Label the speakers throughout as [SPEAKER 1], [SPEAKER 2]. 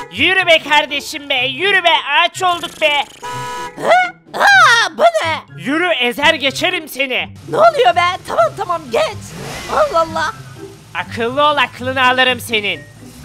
[SPEAKER 1] Yürü be kardeşim be, yürü be, ağaç olduk be.
[SPEAKER 2] Aa, bu ne?
[SPEAKER 1] Yürü, ezer geçerim seni.
[SPEAKER 2] Ne oluyor be? Tamam geç. Allah Allah.
[SPEAKER 1] Akıllı ol, aklını alırım senin.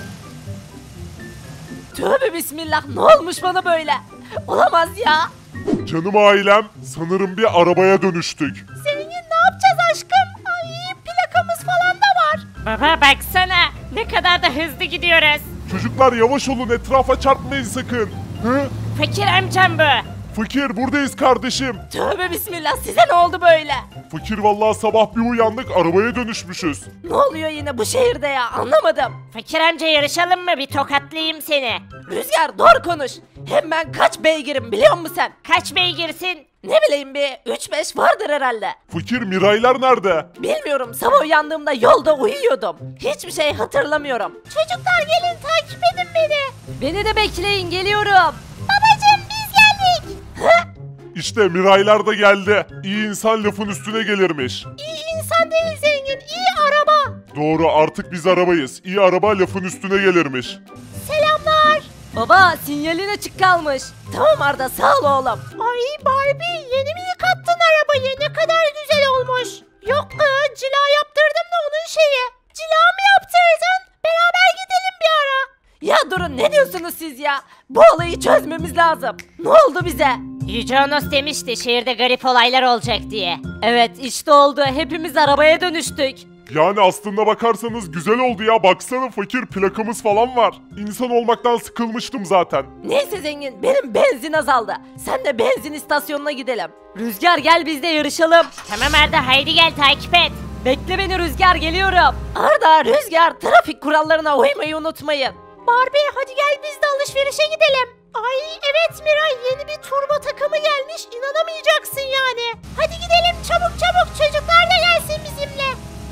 [SPEAKER 2] Tövbe bismillah, ne olmuş bana böyle? Olamaz ya.
[SPEAKER 3] Canım ailem, sanırım bir arabaya dönüştük.
[SPEAKER 2] Zengin, ne yapacağız aşkım? Ay, plakamız falan da var.
[SPEAKER 1] Baba baksana, ne kadar da hızlı gidiyoruz.
[SPEAKER 3] Çocuklar yavaş olun, etrafa çarpmayın sakın. Hı?
[SPEAKER 1] Fakir amcam bu.
[SPEAKER 3] Fakir, buradayız kardeşim.
[SPEAKER 2] Tövbe bismillah, size ne oldu böyle?
[SPEAKER 3] Fakir, vallahi sabah bir uyandık, arabaya dönüşmüşüz.
[SPEAKER 2] Ne oluyor yine bu şehirde ya, anlamadım.
[SPEAKER 1] Fakir amca, yarışalım mı? Bir tokatlayayım seni.
[SPEAKER 2] Rüzgar, doğru konuş. Hem ben kaç beygirim biliyor musun sen?
[SPEAKER 1] Kaç beygirsin?
[SPEAKER 2] Ne bileyim, bir 3-5 vardır herhalde.
[SPEAKER 3] Fakir, Miraylar nerede?
[SPEAKER 2] Bilmiyorum, sabah uyandığımda yolda uyuyordum. Hiçbir şey hatırlamıyorum. Çocuklar gelin, takip edin beni. Beni de bekleyin, geliyorum. Babacım, biz geldik. Hı?
[SPEAKER 3] İşte Miraylar da geldi. İyi insan lafın üstüne gelirmiş.
[SPEAKER 2] İyi insan değil zengin, iyi araba.
[SPEAKER 3] Doğru, artık biz arabayız. İyi araba lafın üstüne gelirmiş.
[SPEAKER 2] Selamlar. Baba, sinyalin açık kalmış. Tamam Arda, sağ ol oğlum. Ay Barbie, yeni mi yıkattın arabayı? Ne kadar güzel olmuş. Yok cila yaptırdım da onun şeyi. Cila mı yaptırdın? Beraber gidelim bir ara. Ya durun, ne diyorsunuz siz ya? Bu olayı çözmemiz lazım. Ne oldu bize?
[SPEAKER 1] Yüce Onos demişti şehirde garip olaylar olacak diye.
[SPEAKER 2] Evet, işte oldu. Hepimiz arabaya dönüştük.
[SPEAKER 3] Yani aslında bakarsanız güzel oldu ya. Baksana fakir, plakamız falan var. İnsan olmaktan sıkılmıştım zaten.
[SPEAKER 2] Neyse zengin, benim benzin azaldı. Sen de benzin istasyonuna gidelim. Rüzgar, gel biz de yarışalım.
[SPEAKER 1] Tamam Arda, haydi gel takip et.
[SPEAKER 2] Bekle beni Rüzgar, geliyorum. Arda, Rüzgar, trafik kurallarına uymayı unutmayın. Barbie, hadi gel biz de alışverişe gidelim. Ay evet Miray, yeni bir turbo takımı gelmiş, inanamayacaksın yani. Hadi gidelim çabuk çocuklar da gelsin bizimle.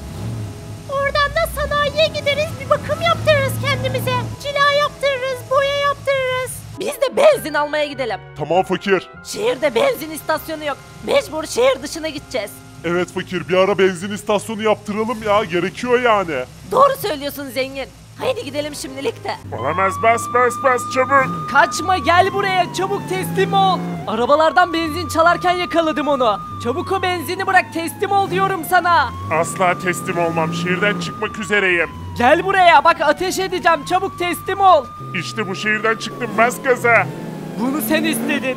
[SPEAKER 2] Oradan da sanayiye gideriz, bir bakım yaptırırız kendimize. Cila yaptırırız, boya yaptırırız. Biz de benzin almaya gidelim.
[SPEAKER 3] Tamam fakir.
[SPEAKER 2] Şehirde benzin istasyonu yok. Mecbur şehir dışına gideceğiz.
[SPEAKER 3] Evet fakir, bir ara benzin istasyonu yaptıralım ya. Gerekiyor yani.
[SPEAKER 2] Doğru söylüyorsun zengin. Haydi gidelim şimdilik de.
[SPEAKER 3] Olamaz, bas çabuk.
[SPEAKER 2] Kaçma, gel buraya, çabuk teslim ol. Arabalardan benzin çalarken yakaladım onu. Çabuk o benzini bırak, teslim ol diyorum sana.
[SPEAKER 3] Asla teslim olmam. Şehirden çıkmak üzereyim.
[SPEAKER 2] Gel buraya, bak ateş edeceğim, çabuk teslim ol.
[SPEAKER 3] İşte bu şehirden çıktım, bas gaza.
[SPEAKER 2] Bunu sen istedin.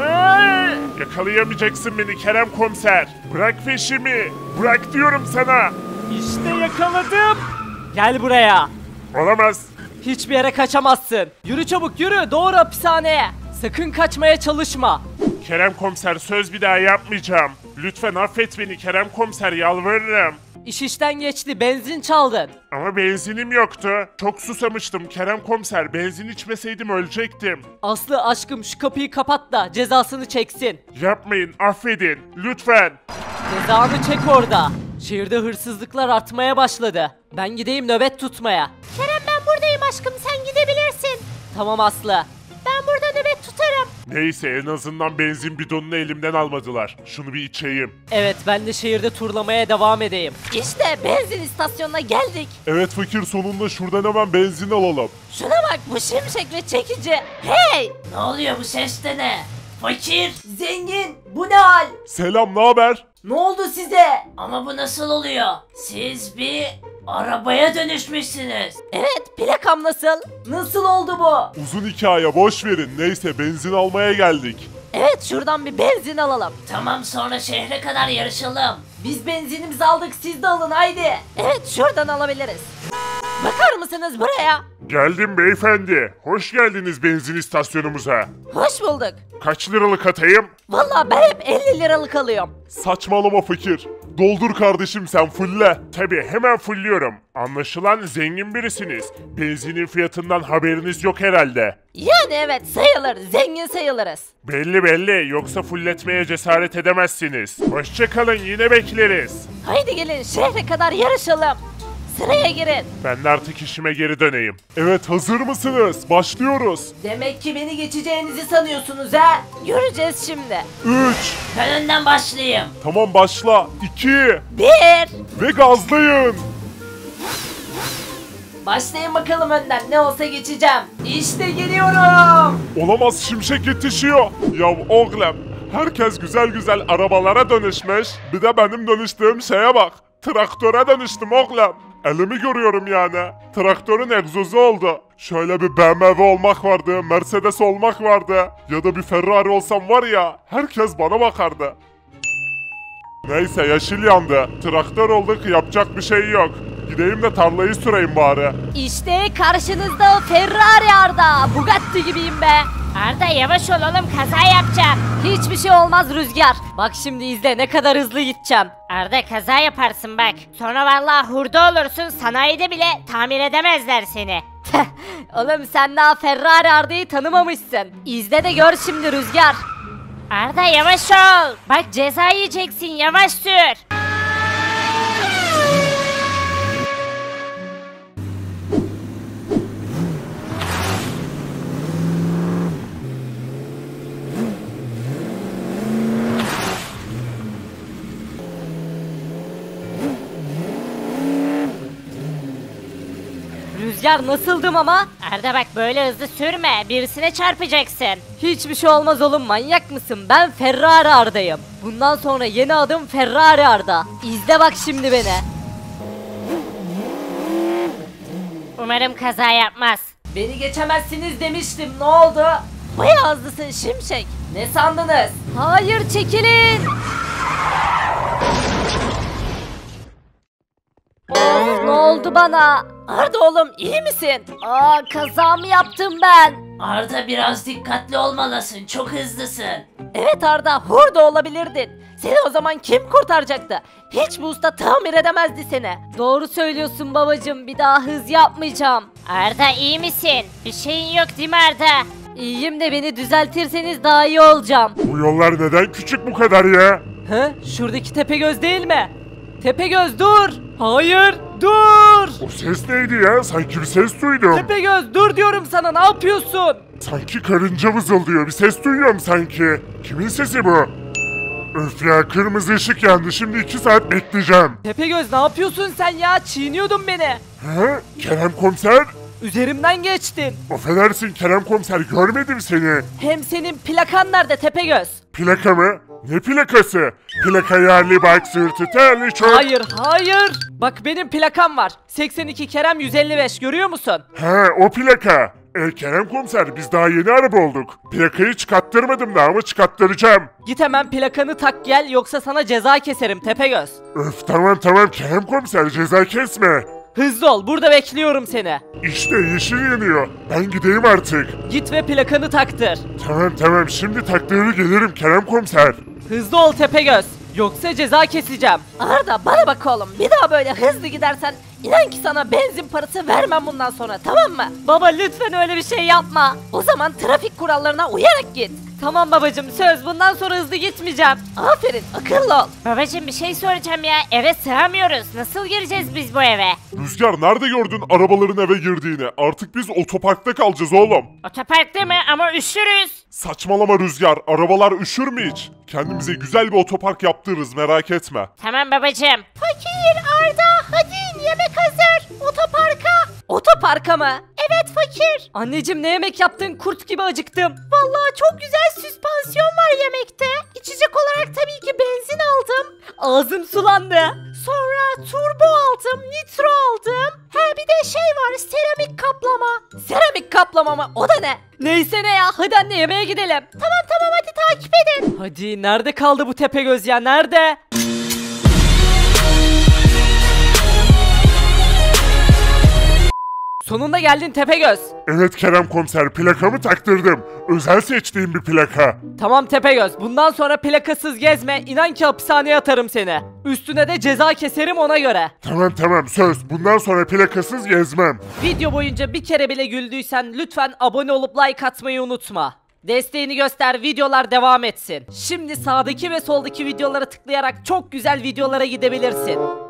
[SPEAKER 3] Yakalayamayacaksın beni Kerem komiser. Bırak peşimi. Bırak diyorum sana.
[SPEAKER 2] İşte yakaladım. Gel buraya.
[SPEAKER 3] Olamaz.
[SPEAKER 2] Hiçbir yere kaçamazsın. Yürü çabuk, yürü, doğru hapishaneye. Sakın kaçmaya çalışma.
[SPEAKER 3] Kerem komiser, söz bir daha yapmayacağım. Lütfen affet beni Kerem komiser, yalvarırım.
[SPEAKER 2] İş işten geçti, benzin çaldın.
[SPEAKER 3] Ama benzinim yoktu. Çok susamıştım Kerem komiser. Benzin içmeseydim ölecektim.
[SPEAKER 2] Aslı aşkım, şu kapıyı kapat da cezasını çeksin.
[SPEAKER 3] Yapmayın, affedin. Lütfen.
[SPEAKER 2] Cezanı çek orada. Şehirde hırsızlıklar artmaya başladı. Ben gideyim nöbet tutmaya. Kerem, ben buradayım aşkım, sen gidebilirsin. Tamam Aslı. Ben burada nöbet tutarım.
[SPEAKER 3] Neyse, en azından benzin bidonunu elimden almadılar. Şunu bir içeyim.
[SPEAKER 2] Evet, ben de şehirde turlamaya devam edeyim. İşte benzin istasyonuna geldik.
[SPEAKER 3] Evet fakir, sonunda şuradan hemen benzin alalım.
[SPEAKER 2] Şuna bak, bu şimşek ve çekici. Hey! Ne oluyor, bu ses de ne? Fakir! Zengin! Bu ne hal?
[SPEAKER 3] Selam, ne haber?
[SPEAKER 2] Ne oldu size? Ama bu nasıl oluyor? Siz bir arabaya dönüşmüşsünüz. Evet, plakam nasıl? Nasıl oldu bu?
[SPEAKER 3] Uzun hikaye, boş verin. Neyse, benzin almaya geldik.
[SPEAKER 2] Evet, şuradan bir benzin alalım. Tamam, sonra şehre kadar yarışalım. Biz benzinimizi aldık, siz de alın haydi. Evet, şuradan alabiliriz. Bakar mısınız buraya?
[SPEAKER 3] Geldim beyefendi. Hoş geldiniz benzin istasyonumuza.
[SPEAKER 2] Hoş bulduk.
[SPEAKER 3] Kaç liralık atayım?
[SPEAKER 2] Vallahi ben hep 50 liralık alıyorum.
[SPEAKER 3] Saçmalama fakir. Doldur kardeşim, sen fulle. Tabi, hemen fulliyorum. Anlaşılan zengin birisiniz. Benzinin fiyatından haberiniz yok herhalde.
[SPEAKER 2] Yani evet, sayılır, zengin sayılırız.
[SPEAKER 3] Belli, yoksa fulletmeye cesaret edemezsiniz. Hoşça kalın, yine bekleriz.
[SPEAKER 2] Haydi gelin, şehre kadar yarışalım. Sıraya girin.
[SPEAKER 3] Ben de artık işime geri döneyim. Evet, hazır mısınız? Başlıyoruz.
[SPEAKER 2] Demek ki beni geçeceğinizi sanıyorsunuz ha? Göreceğiz şimdi.
[SPEAKER 3] 3.
[SPEAKER 2] Ben önden başlayayım.
[SPEAKER 3] Tamam, başla. 2.
[SPEAKER 2] 1.
[SPEAKER 3] Ve gazlayın.
[SPEAKER 2] Başlayın bakalım önden, ne olsa geçeceğim. İşte geliyorum.
[SPEAKER 3] Olamaz, Şimşek yetişiyor. Ya oğlum, herkes güzel güzel arabalara dönüşmüş. Bir de benim dönüştüğüm şeye bak. Traktöre dönüştüm oğlum. Elimi görüyorum yani. Traktörün egzozu oldu. Şöyle bir BMW olmak vardı, Mercedes olmak vardı. Ya da bir Ferrari olsam var ya, herkes bana bakardı. Neyse, yeşil yandı. Traktör olduk, yapacak bir şey yok. Gideyim de tarlayı süreyim bari.
[SPEAKER 2] İşte karşınızda o Ferrari Arda. Bugatti gibiyim be.
[SPEAKER 1] Arda yavaş ol oğlum, kaza yapacağım.
[SPEAKER 2] Hiçbir şey olmaz Rüzgar. Bak şimdi izle ne kadar hızlı gideceğim.
[SPEAKER 1] Arda kaza yaparsın bak. Sonra vallahi hurda olursun, sanayide bile tamir edemezler seni.
[SPEAKER 2] Oğlum sen daha Ferrari Arda'yı tanımamışsın. İzle de gör şimdi Rüzgar.
[SPEAKER 1] Arda yavaş ol. Bak ceza yiyeceksin, yavaş sür.
[SPEAKER 2] Rüzgar nasıldım ama?
[SPEAKER 1] Arda bak böyle hızlı sürme, birisine çarpacaksın.
[SPEAKER 2] Hiçbir şey olmaz oğlum, manyak mısın? Ben Ferrari Arda'yım. Bundan sonra yeni adım Ferrari Arda. İzle bak şimdi beni.
[SPEAKER 1] Umarım kaza yapmaz.
[SPEAKER 2] Beni geçemezsiniz demiştim, ne oldu? Bayağı hızlısın Şimşek. Ne sandınız? Hayır, çekilin. Of, ne oldu bana? Arda oğlum, iyi misin? Aa, kaza mı yaptım ben?
[SPEAKER 4] Arda biraz dikkatli olmalısın. Çok hızlısın.
[SPEAKER 2] Evet Arda, hurda olabilirdin. Seni o zaman kim kurtaracaktı? Hiç bu usta tamir edemezdi seni. Doğru söylüyorsun babacığım, bir daha hız yapmayacağım.
[SPEAKER 1] Arda iyi misin? Bir şeyin yok değil mi Arda?
[SPEAKER 2] İyiyim de beni düzeltirseniz daha iyi olacağım.
[SPEAKER 3] Bu yollar neden küçük bu kadar ya?
[SPEAKER 2] He? Şuradaki Tepegöz değil mi? Tepegöz dur! Hayır, dur!
[SPEAKER 3] O ses neydi ya? Sanki bir ses duydum.
[SPEAKER 2] Tepegöz dur diyorum sana, ne yapıyorsun?
[SPEAKER 3] Sanki karınca vızıldıyor. Bir ses duyuyorum sanki. Kimin sesi bu? Öf ya, kırmızı ışık yandı. Şimdi 2 saat bekleyeceğim.
[SPEAKER 2] Tepegöz ne yapıyorsun sen ya? Çiğniyordun beni.
[SPEAKER 3] He? Kerem komiser?
[SPEAKER 2] Üzerimden geçtin.
[SPEAKER 3] Affedersin Kerem komiser, görmedim seni.
[SPEAKER 2] Hem senin plakan nerede Tepegöz?
[SPEAKER 3] Plaka mı? Ne plakası? Plaka yerli bak, sırtı terli çok.
[SPEAKER 2] Hayır, hayır. Bak benim plakam var. 82 Kerem 155, görüyor musun?
[SPEAKER 3] He, o plaka. Kerem komiser, biz daha yeni araba olduk. Plakayı çıkarttırmadım daha ama çıkarttıracağım.
[SPEAKER 2] Git hemen plakanı tak gel, yoksa sana ceza keserim Tepegöz.
[SPEAKER 3] Öf, tamam Kerem komiser, ceza kesme.
[SPEAKER 2] Hızlı ol, burada bekliyorum seni.
[SPEAKER 3] İşte yeşil yanıyor. Ben gideyim artık.
[SPEAKER 2] Git ve plakanı taktır.
[SPEAKER 3] Tamam, şimdi taktığını gelirim Kerem komiser.
[SPEAKER 2] Hızlı ol Tepegöz, yoksa ceza keseceğim. Arda bana bak oğlum, bir daha böyle hızlı gidersen inan ki sana benzin parası vermem bundan sonra, tamam mı? Baba lütfen öyle bir şey yapma. O zaman trafik kurallarına uyarak git. Tamam babacım, söz, bundan sonra hızlı gitmeyeceğim. Aferin, akıllı ol.
[SPEAKER 1] Babacım bir şey soracağım ya, eve sığamıyoruz. Nasıl gireceğiz biz bu eve?
[SPEAKER 3] Rüzgar, nerede gördün arabaların eve girdiğini? Artık biz otoparkta kalacağız oğlum.
[SPEAKER 1] Otoparkta mı? Ama üşürüz.
[SPEAKER 3] Saçmalama Rüzgar, arabalar üşür mü hiç? Kendimize güzel bir otopark yaptırırız, merak etme.
[SPEAKER 1] Tamam babacım.
[SPEAKER 2] Fakir, Arda, hadi yemek hazır. Otoparka. Otoparka mı? Evet fakir. Anneciğim ne yemek yaptın? Kurt gibi acıktım. Vallahi çok güzel süspansiyon var yemekte. İçecek olarak tabii ki benzin aldım. Ağzım sulandı. Sonra turbo aldım, nitro aldım. Bir de şey var, seramik kaplama. Seramik kaplama mı? O da ne? Neyse ne ya, hadi anne yemeğe gidelim. Tamam hadi takip edin. Hadi nerede kaldı bu Tepegöz ya, nerede? Sonunda geldin Tepegöz.
[SPEAKER 3] Evet Kerem komiser, plakamı taktırdım. Özel seçtiğim bir plaka.
[SPEAKER 2] Tamam Tepegöz, bundan sonra plakasız gezme, inan ki hapishaneye atarım seni. Üstüne de ceza keserim ona göre.
[SPEAKER 3] Tamam, söz. Bundan sonra plakasız gezmem.
[SPEAKER 2] Video boyunca bir kere bile güldüysen lütfen abone olup like atmayı unutma. Desteğini göster, videolar devam etsin. Şimdi sağdaki ve soldaki videolara tıklayarak çok güzel videolara gidebilirsin.